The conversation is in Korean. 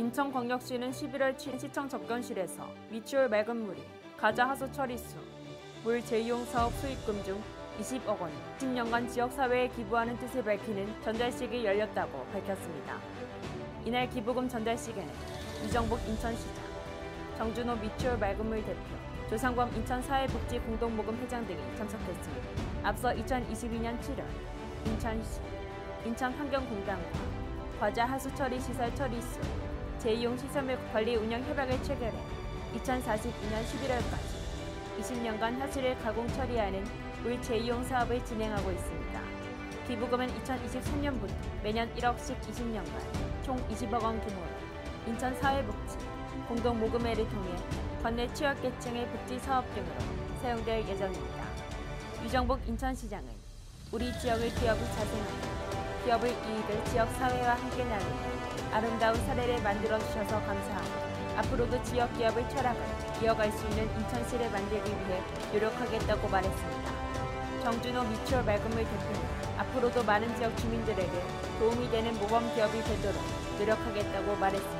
인천광역시는 11월 7일 시청 접견실에서 미추홀 맑은 물이 가자 하수 처리수, 물 재이용 사업 수익금 중 20억 원, 10년간 지역사회에 기부하는 뜻을 밝히는 전달식이 열렸다고 밝혔습니다. 이날 기부금 전달식에는 이정복 인천시장, 정준호 미추홀 맑은 물 대표, 조상범 인천사회복지공동모금 회장 등이 참석했습니다. 앞서 2022년 7월 인천시, 인천환경공단과 과자 하수처리 시설 처리수, 재이용 시설물 관리 운영 협약을 체결해 2042년 11월까지 20년간 하수를 가공 처리하는 물 재이용 사업을 진행하고 있습니다. 기부금은 2023년부터 매년 1억씩 20년간 총 20억 원 규모로 인천사회복지 공동모금회를 통해 관내 취약계층의 복지 사업 등으로 사용될 예정입니다. 유정복 인천시장은 우리 지역을 기업이 자생하고 기업의 이익을 지역사회와 함께 나누는 아름다운 사례를 만들어주셔서 감사하고 앞으로도 지역 기업의 철학을 이어갈 수 있는 인천시를 만들기 위해 노력하겠다고 말했습니다. 정준호 미추홀 맑은 물 대표는 앞으로도 많은 지역 주민들에게 도움이 되는 모범 기업이 되도록 노력하겠다고 말했습니다.